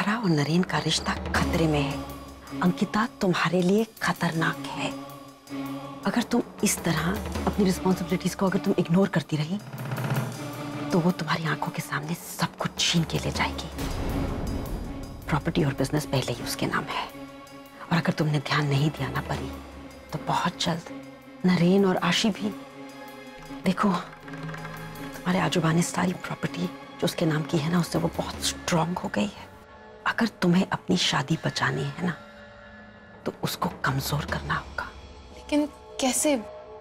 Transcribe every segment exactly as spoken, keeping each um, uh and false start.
तुम्हारा और नरेन का रिश्ता खतरे में है। अंकिता तुम्हारे लिए खतरनाक है। अगर तुम इस तरह अपनी रिस्पॉन्सिबिलिटीज को अगर तुम इग्नोर करती रही तो वो तुम्हारी आंखों के सामने सब कुछ छीन के ले जाएगी। प्रॉपर्टी और बिजनेस पहले ही उसके नाम है, और अगर तुमने ध्यान नहीं दिया ना परी, तो बहुत जल्द नरेन और आशी भी। देखो, तुम्हारे आजूबा ने सारी प्रॉपर्टी जो उसके नाम की है ना, उससे वो बहुत स्ट्रांग हो गई है। अगर तुम्हें अपनी शादी बचानी है ना, तो उसको कमजोर करना होगा। लेकिन कैसे?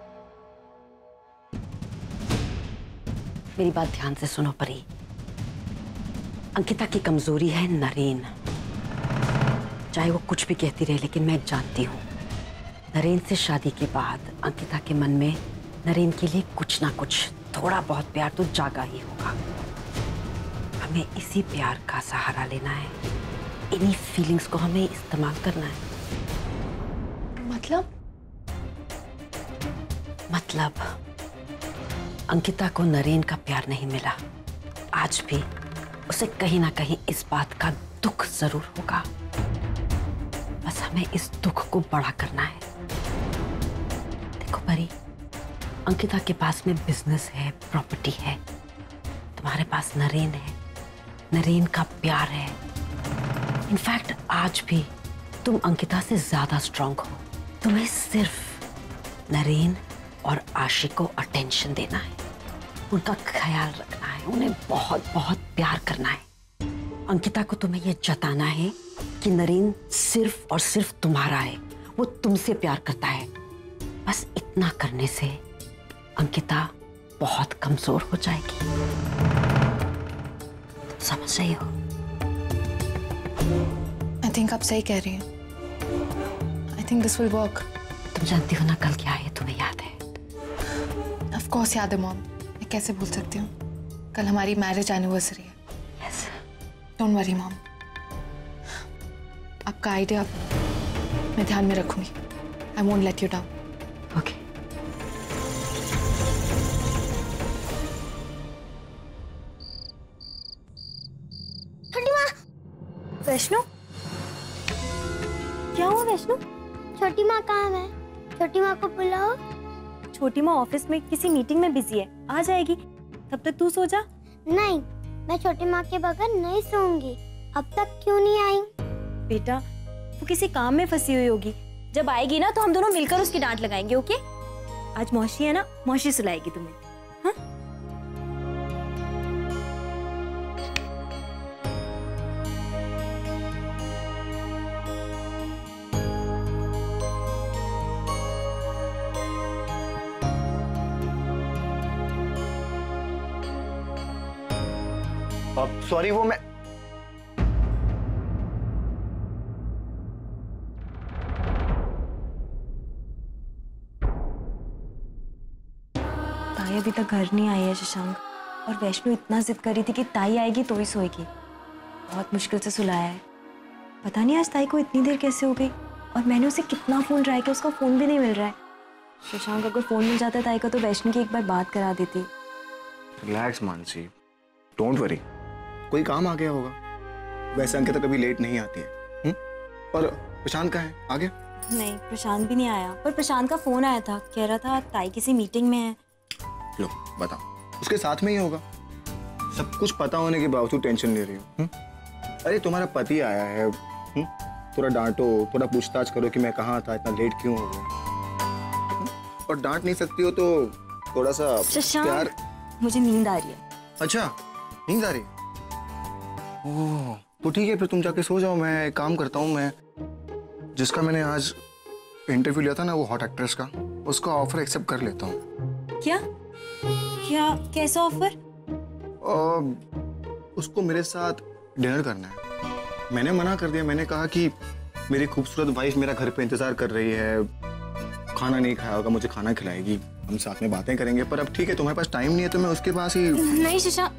मेरी बात ध्यान से सुनो परी। अंकिता की कमजोरी है नरेन। चाहे वो कुछ भी कहती रहे, लेकिन मैं जानती हूँ नरेन से शादी के बाद अंकिता के मन में नरेन के लिए कुछ ना कुछ थोड़ा बहुत प्यार तो जागा ही होगा। हमें इसी प्यार का सहारा लेना है, इन्हीं फीलिंग्स को हमें इस्तेमाल करना है। मतलब? मतलब अंकिता को नरेन का प्यार नहीं मिला। आज भी उसे कहीं ना कहीं इस बात का दुख जरूर होगा। बस हमें इस दुख को बड़ा करना है। देखो परी, अंकिता के पास में बिजनेस है, प्रॉपर्टी है, तुम्हारे पास नरेन है, नरेन का प्यार है। इनफैक्ट आज भी तुम अंकिता से ज्यादा स्ट्रांग हो। तुम्हें सिर्फ नरेन और आशी को अटेंशन देना है, उनका ख्याल रखना है, उन्हें बहुत बहुत प्यार करना है। अंकिता को तुम्हें यह जताना है कि नरेन सिर्फ और सिर्फ तुम्हारा है, वो तुमसे प्यार करता है। बस इतना करने से अंकिता बहुत कमजोर हो जाएगी। तुम समझ रही हो? आई थिंक आप सही कह रही हैं। I think this will work. तुम जानती हो ना कल क्या है, तुम्हें याद है? ऑफ कोर्स याद है मॉम, मैं कैसे भूल सकती हूँ। कल हमारी मैरिज एनिवर्सरी है। यस। डोंट वरी मॉम, आपका आइडिया मैं ध्यान में रखूंगी। I won't let you down. Okay. छोटी माँ। वैष्णु, क्या हुआ वैष्णु? छोटी माँ कहाँ है? छोटी माँ को बुलाओ। छोटी माँ ऑफिस में किसी मीटिंग में बिजी है, आ जाएगी। तब तक तू सो जा। नहीं, मैं छोटी माँ के बगैर नहीं सोऊंगी। अब तक क्यों नहीं आई? बेटा, वो किसी काम में फंसी हुई होगी। जब आएगी ना तो हम दोनों मिलकर उसकी डांट लगाएंगे। ओके? आज मौसी है ना, मौसी सुलाएगी तुम्हें। हाँ? सॉरी, वो मैं ताई अभी तक घर नहीं आई है शशांक, और वैष्णु इतना जिद कर रही थी कि ताई आएगी तो ही सोएगी। बहुत मुश्किल से सुलाया है। पता नहीं आज ताई को इतनी देर कैसे हो गई, और मैंने उसे कितना फोन ट्राई किया, उसका फोन भी नहीं मिल रहा है। शशांक, अगर फोन मिल जाता ताई का तो वैष्णु की एक बार बात करा देती। रिलैक्स मानसी, डोंट वरी, कोई काम आ गया होगा। वैसे अंकिता कभी लेट नहीं आती है। हुँ? और प्रशांत कहाँ है? आ गया? नहीं, प्रशांत भी नहीं आया, पर प्रशांत का फोन आया था, कह रहा था ताई किसी मीटिंग में है। लो बताओ, उसके साथ में ही होगा। सब कुछ पता होने के बावजूद टेंशन ले रही हो। अरे तुम्हारा पति आया है, हुँ? थोड़ा डांटो, थोड़ा पूछताछ करो कि मैं कहाँ था, इतना लेट क्यों हो गया। और डांट नहीं सकती हो तो थोड़ा सा प्यार। मुझे नींद आ रही है। अच्छा, नींद आ रही है? ओह, तो ठीक है, फिर तुम जाके सो जाओ। मैं एक काम करता हूँ, मैं जिसका मैंने आज इंटरव्यू लिया था ना, वो हॉट एक्ट्रेस का, उसका ऑफर एक्सेप्ट कर लेता हूँ। क्या क्या कैसा ऑफर? उसको मेरे साथ डिनर करना है। मैंने मना कर दिया। मैंने कहा कि मेरी खूबसूरत वाइफ मेरा घर पे इंतजार कर रही है, खाना नहीं खाया होगा, मुझे खाना खिलाएगी, हम साथ में बातें करेंगे। पर अब ठीक है, तुम्हारे पास टाइम नहीं है तो मैं उसके पास ही। नहीं शशांक,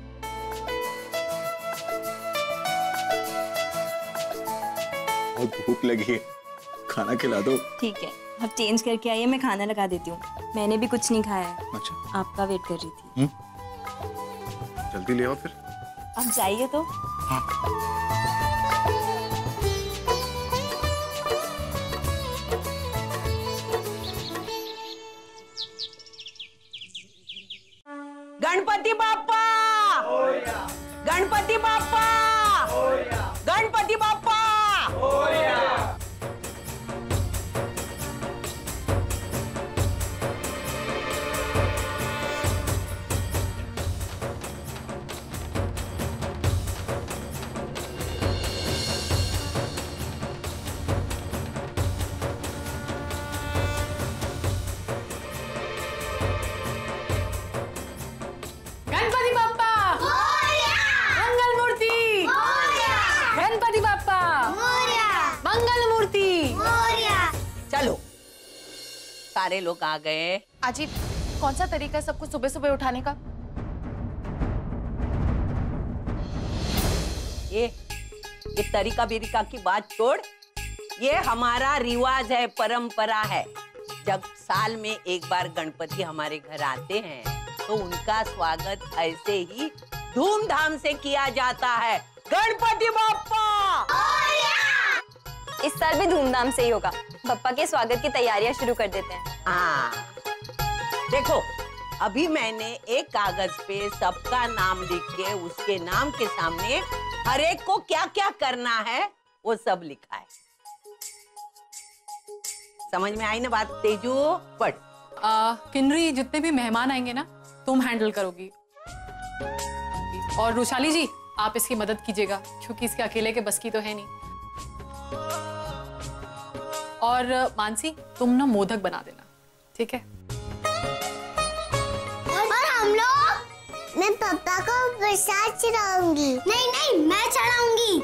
बहुत भूख लगी है, खाना खिला दो। ठीक है, अब चेंज करके आइए, मैं खाना लगा देती हूँ। मैंने भी कुछ नहीं खाया है। अच्छा, आपका वेट कर रही थी। हुँ? जल्दी ले आओ फिर। आप जाइए तो। हाँ। गणपति बाप्पा, गणपति बाप्पा, गणपति बाप्पा। गणपति बाप्पा, मंगल मूर्ति, गणपति बाप्पा, मंगल मूर्ति। चलो, सारे लोग आ गए। आजी, कौन सा तरीका है सबको सुबह सुबह उठाने का? ये ये तरीका बिरिका की बात छोड़, ये हमारा रिवाज है, परंपरा है। जब साल में एक बार गणपति हमारे घर आते हैं तो उनका स्वागत ऐसे ही धूमधाम से किया जाता है। गणपति बाप्पा। इस साल भी धूमधाम से ही होगा। बप्पा के स्वागत की तैयारियां शुरू कर देते हैं। हाँ, देखो अभी मैंने एक कागज पे सबका नाम लिख के उसके नाम के सामने हर एक को क्या क्या करना है वो सब लिखा है। समझ में आई ना बात तेजू? पढ़। किन्नरी, जितने भी मेहमान आएंगे ना तुम हैंडल करोगी, और रुशाली जी आप इसकी मदद कीजिएगा क्योंकि इसके अकेले के बस की तो है नहीं। और मानसी तुम ना मोदक बना देना, ठीक है? और हम लोग? मैं पापा को प्रसाद चढ़ाऊंगी। नहीं नहीं, मैं चढ़ाऊंगी।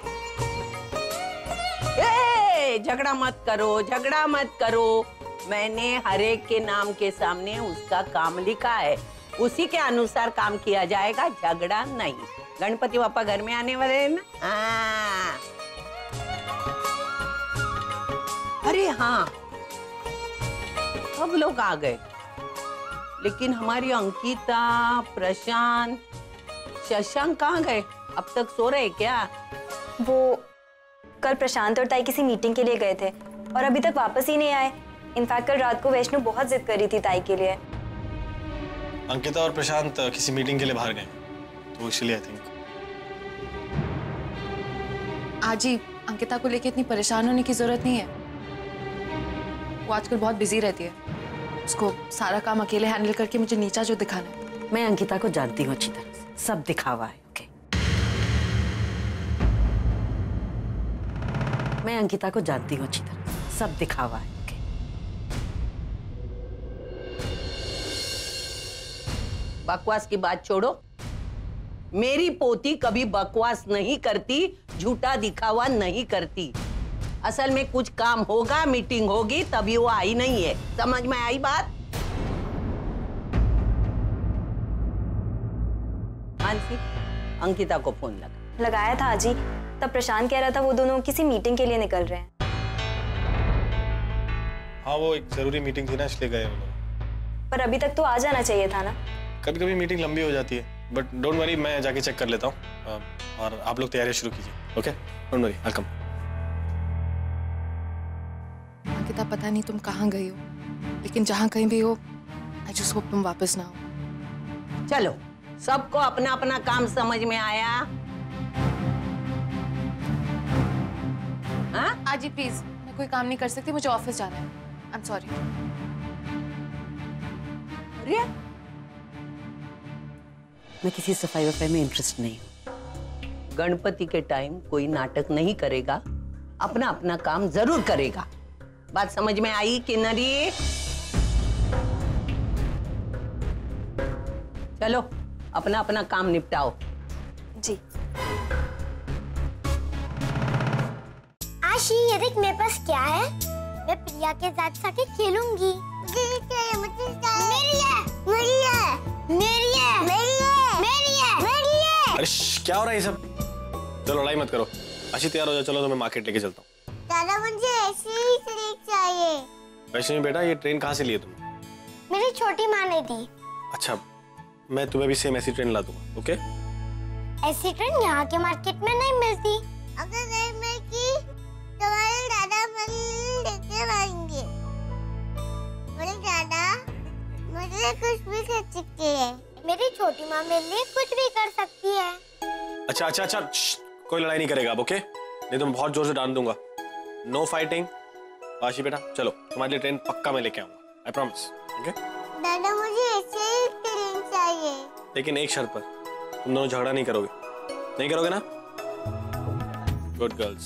ए, झगड़ा मत करो, झगड़ा मत करो। मैंने हर एक के नाम के सामने उसका काम लिखा है, उसी के अनुसार काम किया जाएगा, झगड़ा नहीं। गणपति बाप्पा घर में आने वाले हैं ना? हाँ। अरे हाँ, सब लोग आ गए, लेकिन हमारी अंकिता, प्रशांत, शशांक कहाँ गए? अब तक सो रहे क्या? वो कल प्रशांत और ताई किसी मीटिंग के लिए गए थे और अभी तक वापस ही नहीं आए। इनफैक्ट कल रात को वैष्णु बहुत जिद कर रही थी ताई के लिए। अंकिता और प्रशांत किसी मीटिंग के लिए बाहर गए, तो इसलिए आई थिंक। आजी, अंकिता को लेके इतनी परेशान होने की जरूरत नहीं है। वो आजकल बहुत बिजी रहती है। उसको सारा काम अकेले हैंडल करके मुझे नीचा जो दिखाना है। मैं अंकिता को जानती हूँ अच्छी तरह से, सब दिखावा है। ओके, मैं अंकिता को जानती हूँ अच्छी तरह से, सब दिखावा है। ओके, बकवास की बात छोड़ो। मेरी पोती कभी बकवास नहीं करती, झूठा दिखावा नहीं करती। असल में कुछ काम होगा, मीटिंग होगी, तभी वो आई नहीं है। समझ में आई बात? मानसी, अंकिता को फोन लगा। लगाया था आजी, तब प्रशांत कह रहा था वो दोनों किसी मीटिंग के लिए निकल रहे हैं। हाँ, वो एक जरूरी मीटिंग थी ना, इसलिए गए वो लोग। पर अभी तक तो आ जाना चाहिए था ना। कभी कभी मीटिंग लंबी हो जाती है, बट डोंट वरी, मैं जाके चेक कर लेता हूँ और आप लोग तैयारी शुरू कीजिए। Okay, don't worry, I come. Ankita, पता नहीं तुम कहाँ गई हो, लेकिन जहाँ कहीं भी हो, आई जस्ट होप तुम वापस ना हो। चलो, सबको अपना अपना काम समझ में आया? हाँ? आजी प्लीज, मैं कोई काम नहीं कर सकती, मुझे ऑफिस जाना है। I am sorry. अरे, मैं किसी सफाई वफाई में इंटरेस्ट नहीं हूँ। गणपति के टाइम कोई नाटक नहीं करेगा, अपना अपना काम जरूर करेगा। बात समझ में आई किन्नरी? चलो, अपना अपना काम निपटाओ। जी। आशी, ये देख मेरे पास क्या है। मैं प्रिया के साथ साथ खेलूंगी। मुझे चाहिए, मुझे चाहिए। मेरी है, मेरी है, मेरी है, मेरी है, मेरी है, मेरी है। अरे क्या हो रहा है ये सब? चलो लड़ाई मत करो। अच्छी तैयार हो जाओ, चलो तो मैं मार्केट लेके चलता हूँ। दादा, मुझे ऐसी ही ट्रेन चाहिए। वैष्णवी बेटा, ये ट्रेन कहाँ से लिए तुम? मेरी छोटी माँ ने दी। अच्छा, मैं तुम्हें भी सेम ऐसी ट्रेन ला दूंगा। ओके? ऐसी ट्रेन यहाँ के मार्केट में नहीं मिलती। अगर नहीं मिलती तो हमारे दादा मुझे लेके आएंगे। बोले दादा, मुझे कुछ भी कर सकते हैं। मेरी छोटी माँ मेरे लिए कुछ भी कर सकती है। अच्छा अच्छा अच्छा, कोई लड़ाई नहीं करेगा अब, ओके? नहीं तो मैं बहुत जोर से डांट दूंगा। No fighting. आशी बेटा चलो, तुम्हारे लिए ट्रेन पक्का मैं लेके आऊंगा, आई प्रॉमिस, ओके? दादा मुझे ऐसे ही ट्रेन चाहिए। लेकिन एक शर्त पर, तुम दोनों झगड़ा नहीं करोगे, नहीं करोगे ना? Good girls.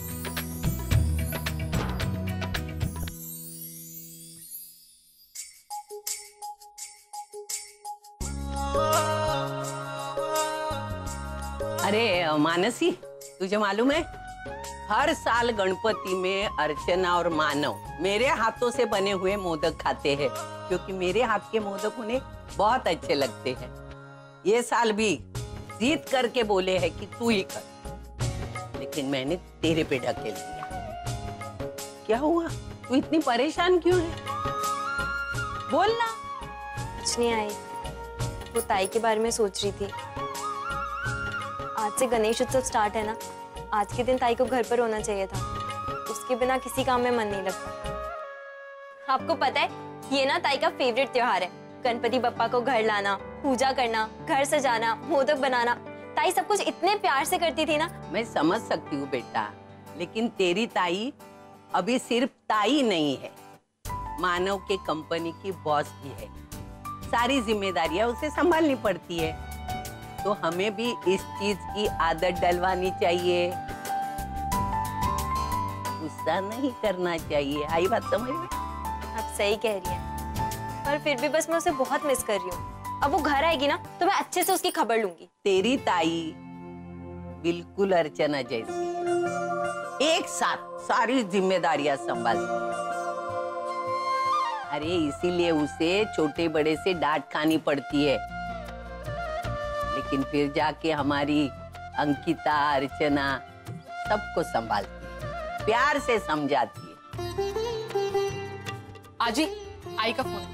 अरे मानसी, तुझे मालूम है हर साल गणपति में अर्चना और मानव मेरे हाथों से बने हुए मोदक खाते हैं, क्योंकि मेरे हाथ के मोदक उन्हें बहुत अच्छे लगते हैं। ये साल भी जीत करके बोले हैं कि तू ही कर, लेकिन मैंने तेरे पे ढकेल दिया। क्या हुआ, तू इतनी परेशान क्यों है? बोलना। कुछ नहीं आई, वो ताई के बारे में सोच रही थी। आज से गणेश उत्सव स्टार्ट है ना, आज के दिन ताई को घर पर होना चाहिए था, उसके बिना किसी काम में मन नहीं लगता। आपको पता है ये ना ताई का फेवरेट त्योहार है, गणपति बप्पा को घर लाना, पूजा करना, घर सजाना, मोदक बनाना। ताई सब कुछ इतने प्यार से करती थी ना। मैं समझ सकती हूँ बेटा, लेकिन तेरी ताई अभी सिर्फ ताई नहीं है, मानव के कंपनी की बॉस भी है। सारी जिम्मेदारियां उसे संभालनी पड़ती है, तो हमें भी इस चीज की आदत डलवानी चाहिए, गुस्सा नहीं करना चाहिए। आई बात समझ में? आप सही कह रही हैं, पर फिर भी बस मैं उसे बहुत मिस कर रही हूँ। अब वो घर आएगी ना तो मैं अच्छे से उसकी खबर लूंगी। तेरी ताई बिल्कुल अर्चना जैसी है, एक साथ सारी जिम्मेदारियां संभालती है। अरे इसीलिए उसे छोटे बड़े से डांट खानी पड़ती है, लेकिन फिर जाके हमारी अंकिता, अर्चना सबको संभालती है, प्यार से समझाती है। आजी, आई का फोन।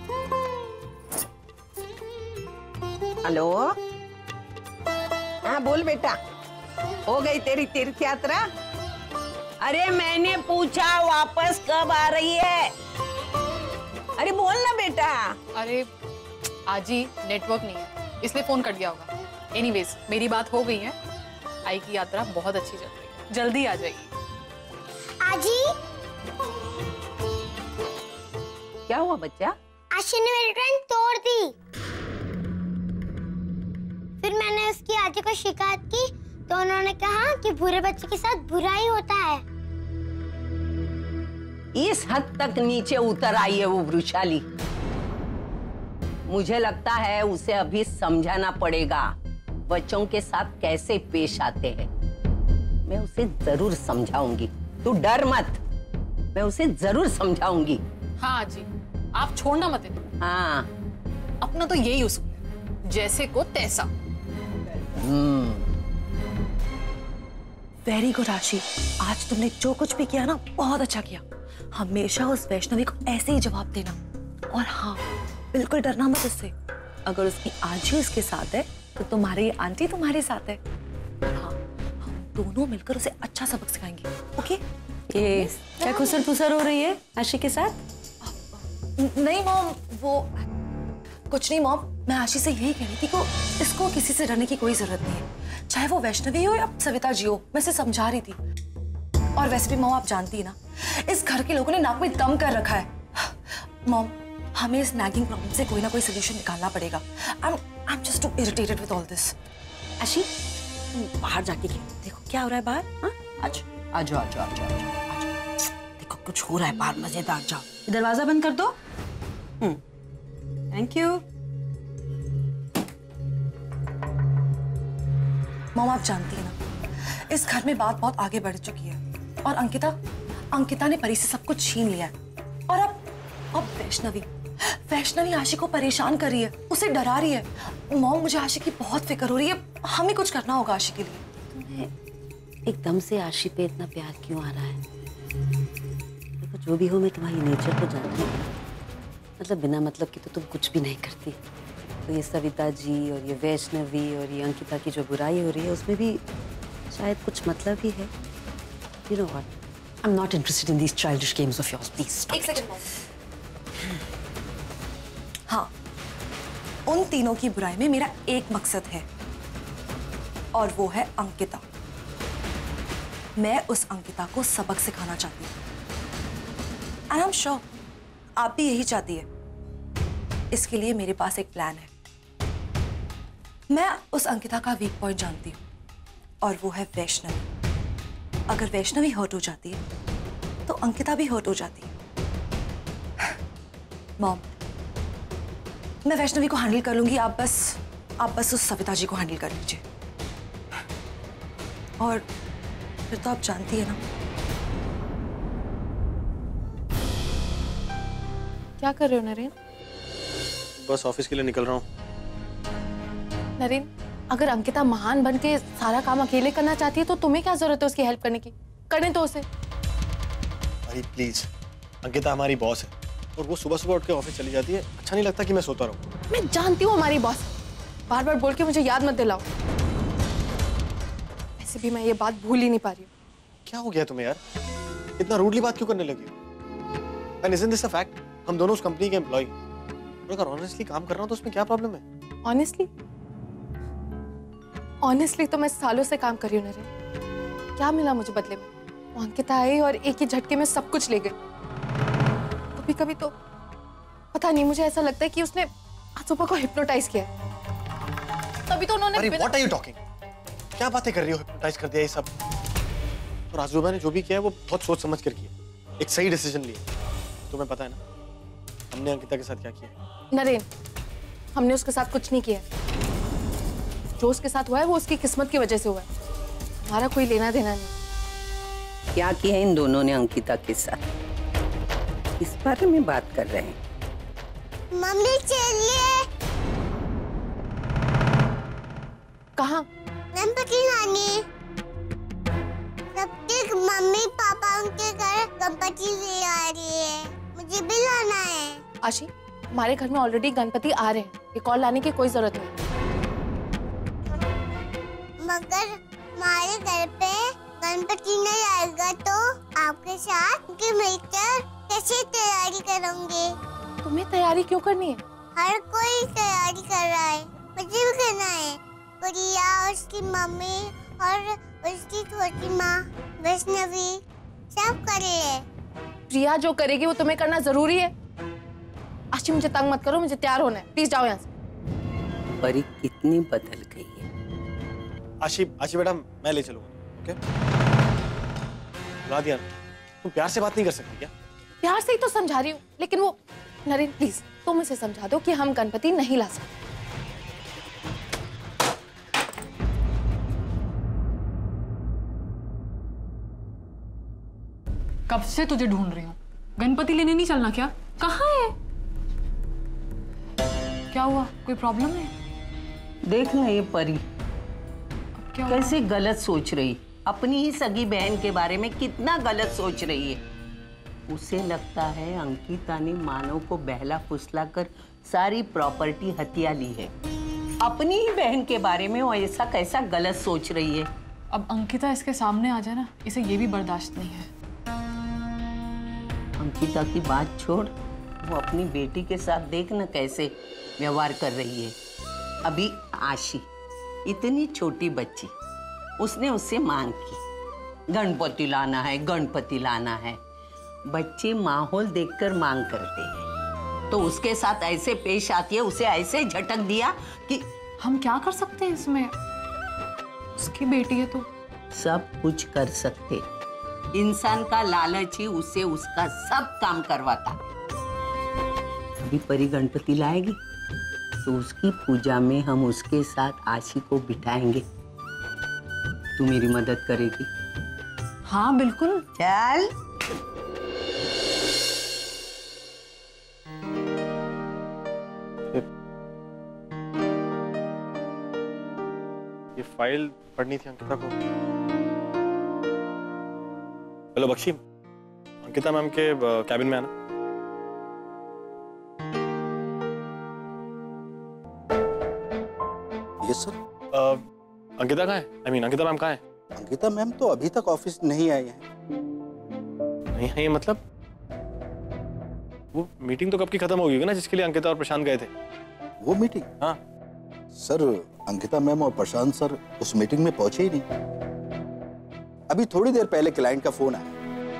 हेलो, हाँ बोल बेटा, हो गई तेरी तीर्थ यात्रा? अरे मैंने पूछा वापस कब आ रही है? अरे बोल ना बेटा। अरे आजी, नेटवर्क नहीं है इसलिए फोन कट गया होगा। एनीवेज, मेरी बात हो गई है, आई की यात्रा बहुत अच्छी चल रही है, जल्दी आ जाएगी। आजी, क्या हुआ बच्चा? आशी ने मेरी ट्रेन तोड़ दी। फिर मैंने उसकी आजी को शिकायत की तो उन्होंने कहा कि बुरे बच्चे के साथ बुरा ही होता है। इस हद तक नीचे उतर आई है वो वृषाली। मुझे लगता है उसे अभी समझाना पड़ेगा बच्चों के साथ कैसे पेश आते हैं। मैं उसे जरूर समझाऊंगी, तू डर मत, मैं उसे जरूर समझाऊंगी। हाँ जी, आप छोड़ना मत इन्हें। हाँ, अपना तो यही उसूल है, जैसे को तैसा। हम्म। वेरी गुड आशी, आज तुमने जो कुछ भी किया ना बहुत अच्छा किया। हमेशा उस वैष्णवी को ऐसे ही जवाब देना, और हाँ बिल्कुल डरना मत उससे। अगर उसकी आजी उसके साथ है तो तुम्हारी आंटी तुम्हारे साथ है। हाँ, हम दोनों मिलकर उसे अच्छा सबक सिखाएंगे, ओके? ये क्या खुसर फुसर हो रही है आशी के साथ? नहीं मॉम, वो कुछ नहीं मॉम, मैं आशी से यही कह रही थी को इसको किसी से डरने की कोई जरूरत नहीं है, चाहे वो वैष्णवी हो या सविता जी हो। मैं इसे समझा रही थी। और वैसे भी मॉम आप जानती है ना, इस घर के लोगों ने नाक में दम कर रखा है। मॉम, हमें इस नैगिंग प्रॉब्लम से कोई ना कोई सोल्यूशन निकालना पड़ेगा। I'm I'm just too irritated with all this. आशी, तुम बाहर जाके देखो क्या हो रहा है बाहर। हाँ, आज आजो आजो आजो आजो, देखो कुछ हो रहा है बाहर, मजेदार। जाओ, दरवाजा बंद कर दो। हम्म, थैंक यू। मॉम आप जानती है ना, इस घर में बात बहुत आगे बढ़ चुकी है, और अंकिता अंकिता ने परी से सब कुछ छीन लिया है। और अब अब वैष्णवी वैष्णवी आशी को परेशान कर रही है, उसे डरा रही है। मॉम, मुझे आशी की बहुत फिक्र हो रही है, हमें कुछ करना होगा आशी के लिए। तुम्हें एकदम से आशी पे इतना प्यार क्यों आ रहा है? देखो जो भी हो, मैं तुम्हारी नेचर को जानती हूँ, मतलब बिना मतलब की तो तुम कुछ भी नहीं करती। तो ये सविता जी और ये वैष्णवी और ये अंकिता की जो बुराई हो रही है, उसमें भी शायद कुछ मतलब ही है। You know what? I'm not interested in these childish games of yours. Please stop. एक सेकंड मॉम। हाँ, उन तीनों की बुराई में मेरा एक मकसद है और वो है अंकिता। मैं उस अंकिता को सबक सिखाना चाहती हूँ। एंड आई एम श्योर आप भी यही चाहती है। इसके लिए मेरे पास एक प्लान है। मैं उस अंकिता का वीक पॉइंट जानती हूँ और वो है वैष्णवी। अगर वैष्णवी हर्ट हो जाती है तो अंकिता भी हर्ट हो जाती है। मॉम, मैं वैष्णवी को हैंडल कर लूंगी, आप बस आप बस उस सविता जी को हैंडल कर लीजिए। और फिर तो आप जानती है ना। क्या कर रहे हो नरेन? बस ऑफिस के लिए निकल रहा हूँ। नरेन, अगर अंकिता महान बन के सारा काम अकेले करना चाहती है तो तुम्हें क्या जरूरत है उसकी हेल्प करने की? करने दो उसे। अरे प्लीज, अंकिता हमारी बॉस है और वो सुबह सुबह उठ के ऑफिस चली जाती है। अच्छा नहीं लगता कि मैं सोता रहूं। मैं जानती हूँ हमारी बॉस, बार बार बोल के मुझे याद मत दिलाओ। वैसे भी मैं ये बात भूल ही नहीं पा रही हूँ। क्या हो गया तुम्हें यार? इतना रूडली बात क्यों करने लगी हो? And isn't this a fact? हम दोनों उस कंपनी के एम्प्लॉय। अगर ऑनेस्टली काम कर रहा हूँ तो उसमें क्या प्रॉब्लम है? ऑनेस्टली ऑनेस्टली तो मैं सालों से काम कर रही हूँ नरेन। क्या मिला मुझे बदले में? वो अंकिता आई और एक ही झटके में सब कुछ ले गई। कभी कभी तो पता नहीं, मुझे ऐसा लगता है कि उसने आसुपा को हिप्नोटाइज किया है। तभी तो उन्होंने अरे व्हाट आर यू टॉकिंग? क्या बातें कर रही हो? हिप्नोटाइज कर दिया ये सब? और आसुपा ने जो भी किया है वो बहुत सोच समझ कर किया, एक सही डिसीजन लिया। तुम्हें पता है ना हमने अंकिता के साथ क्या किया? नरेन, हमने उसके साथ कुछ नहीं किया। जो उसके साथ हुआ है वो उसकी किस्मत की वजह से हुआ है, हमारा कोई लेना देना नहीं। क्या किया इन दोनों ने अंकिता के साथ, इस बारे में बात कर रहे हैं। मम्मी चलिए। कहाँ? गणपति नानी। सबके मम्मी पापा उनके घर गणपति ले आ रही है, मुझे भी लाना है। आशी, हमारे घर में ऑलरेडी गणपति आ रहे हैं, एक और लाने की कोई जरूरत नहीं। मगर हमारे घर पे गणपति नहीं आएगा तो आपके साथ उनके मिलकर कैसे तैयारी करोगे? तुम्हें तैयारी क्यों करनी है? हर कोई तैयारी कर रहा है, मुझे भी करना है। प्रिया, उसकी मम्मी और उसकी छोटी माँ वैष्णवी सब कर रहे हैं। प्रिया जो करेगी वो तुम्हें करना जरूरी है। आशी, मुझे तंग मत करो, मुझे तैयार होना है, प्लीज जाओ यहाँ से। परी कितनी बदल गई है। आशी, आशी बेटा मैं ले चलूंगा, ओके? बुला दिया ना? तुम प्यार से बात नहीं कर सकती क्या? प्यार से ही तो समझा रही हूँ, लेकिन वो नरेन प्लीज तुम इसे समझा दो कि हम गणपति नहीं ला सकते। कब से तुझे ढूंढ रही हूँ। गणपति लेने नहीं चलना क्या? कहाँ है? क्या हुआ? कोई प्रॉब्लम है? देख ना ये परी क्या कैसे गलत सोच रही, अपनी ही सगी बहन के बारे में कितना गलत सोच रही है। उसे लगता है अंकिता ने मानव को बहला फुसला कर सारी प्रॉपर्टी हथिया ली है। अपनी ही बहन के बारे में वो ऐसा कैसा गलत सोच रही है। अब अंकिता इसके सामने आ जाए ना, इसे ये भी बर्दाश्त नहीं है। अंकिता की बात छोड़, वो अपनी बेटी के साथ देख न कैसे व्यवहार कर रही है। अभी आशी इतनी छोटी बच्ची, उसने उससे मांग की गणपति लाना है, गणपति लाना है। बच्चे माहौल देखकर मांग करते हैं, तो उसके साथ ऐसे पेश आती है, उसे ऐसे झटक दिया कि हम क्या कर सकते हैं इसमें? उसकी बेटी है तो सब कुछ कर सकते। इंसान का लालच ही उसे उसका सब काम करवाता। अभी परी गणपति लाएगी तो उसकी पूजा में हम उसके साथ आशी को बिठाएंगे। तू मेरी मदद करेगी? हाँ बिल्कुल। चल। ये फाइल पढ़नी थी अंकिता को। हेलो बख्शी, अंकिता मैम के कैबिन में आना। Yes sir. अंकिता कहाँ है? आई मीन अंकिता मैम कहाँ है? अंकिता मैम तो अभी तक ऑफिस नहीं आई है। नहीं है मतलब? वो मीटिंग तो कब की खत्म हो गई होगी ना जिसके लिए अंकिता और प्रशांत गए थे। वो मीटिंग? हाँ सर, अंकिता मैम और प्रशांत सर उस मीटिंग में पहुंचे ही नहीं। अभी थोड़ी देर पहले क्लाइंट का फोन आया।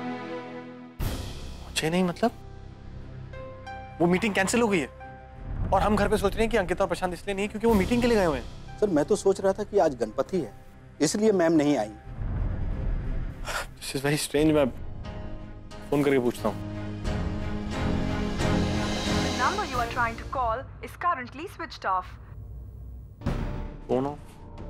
पहुंचे नहीं मतलब? वो मीटिंग कैंसिल हो गई है और हम घर पे सोच रहे हैं कि अंकिता और प्रशांत इसलिए नहीं क्योंकि वो मीटिंग के लिए गए हुए हैं। सर, मैं तो सोच रहा था कि आज गणपति है, इसलिए मैम नहीं आई। This is very strange. मैं फोन करके पूछता हूँ। The number you are trying to call is currently switched off. Phone off.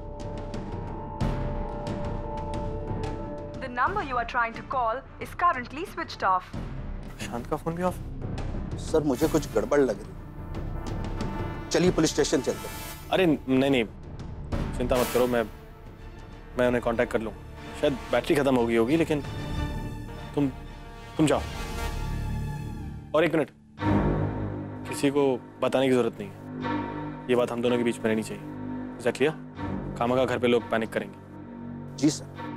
The number you are trying to call is currently switched off. Prashant का फोन भी of. Sir, मुझे कुछ गड़बड़ लग रही। चलिए पुलिस स्टेशन चलते हैं। अरे नहीं नहीं, चिंता मत करो, मैं मैं उन्हें कांटेक्ट कर लूँगा। शायद बैटरी खत्म हो गई होगी, लेकिन तुम तुम जाओ। और एक मिनट, किसी को बताने की जरूरत नहीं है। ये बात हम दोनों के बीच में रहनी चाहिए। Is that clear? खामखा घर पे लोग पैनिक करेंगे। जी सर।